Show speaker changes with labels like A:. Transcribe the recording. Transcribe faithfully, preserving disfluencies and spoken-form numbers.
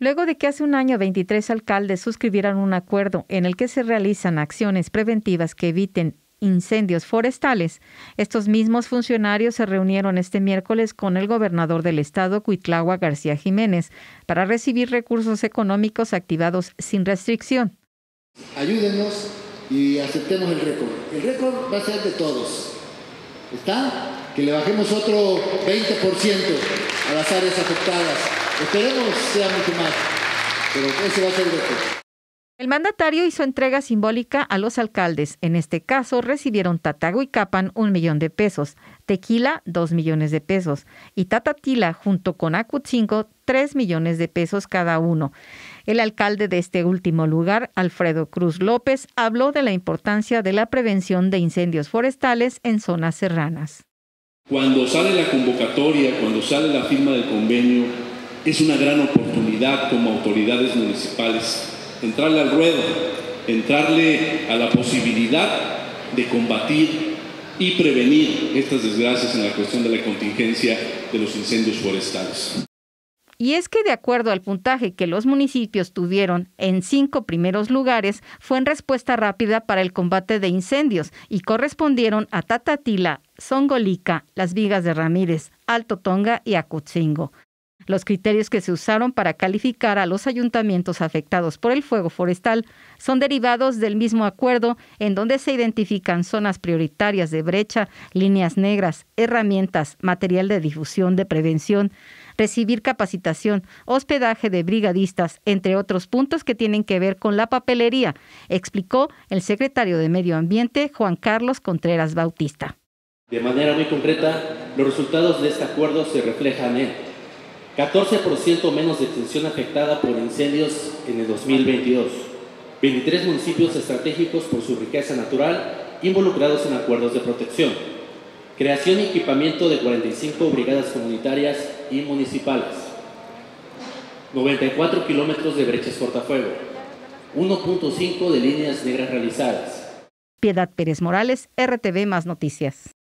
A: Luego de que hace un año veintitrés alcaldes suscribieran un acuerdo en el que se realizan acciones preventivas que eviten incendios forestales, estos mismos funcionarios se reunieron este miércoles con el gobernador del estado, Cuitlahua García Jiménez, para recibir recursos económicos activados sin restricción.
B: Ayúdenos y aceptemos el récord. El récord va a ser de todos. ¿Está? Que le bajemos otro veinte por ciento a las áreas afectadas. Esperemos sea mucho más, pero ese va a ser el récord.
A: El mandatario hizo entrega simbólica a los alcaldes. En este caso, recibieron Tatahuicapan un millón de pesos, Tequila dos millones de pesos y Tatatila junto con Acutzingo tres millones de pesos cada uno. El alcalde de este último lugar, Alfredo Cruz López, habló de la importancia de la prevención de incendios forestales en zonas serranas.
C: Cuando sale la convocatoria, cuando sale la firma del convenio, es una gran oportunidad como autoridades municipales entrarle al ruedo, entrarle a la posibilidad de combatir y prevenir estas desgracias en la cuestión de la contingencia de los incendios forestales.
A: Y es que de acuerdo al puntaje que los municipios tuvieron en cinco primeros lugares, fue en respuesta rápida para el combate de incendios y correspondieron a Tatatila, Zongolica, Las Vigas de Ramírez, Alto Tonga y Acutzingo. Los criterios que se usaron para calificar a los ayuntamientos afectados por el fuego forestal son derivados del mismo acuerdo en donde se identifican zonas prioritarias de brecha, líneas negras, herramientas, material de difusión de prevención, recibir capacitación, hospedaje de brigadistas, entre otros puntos que tienen que ver con la papelería, explicó el secretario de Medio Ambiente, Juan Carlos Contreras Bautista.
D: De manera muy concreta, los resultados de este acuerdo se reflejan en catorce por ciento menos de extensión afectada por incendios en el dos mil veintidós, veintitrés municipios estratégicos por su riqueza natural involucrados en acuerdos de protección, creación y equipamiento de cuarenta y cinco brigadas comunitarias y municipales, noventa y cuatro kilómetros de brechas cortafuego, uno punto cinco de líneas negras realizadas.
A: Piedad Pérez Morales, R T V Más Noticias.